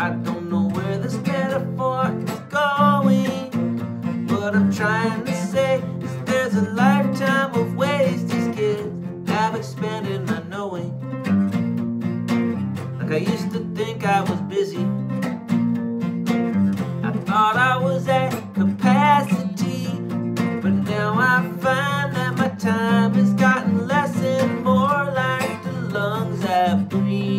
I don't know where this metaphor is going. What I'm trying to say is there's a lifetime of ways these kids have expanded my knowing. Like I used to think I was busy, I thought I was at capacity, but now I find that my time has gotten less and more like the lungs I breathe.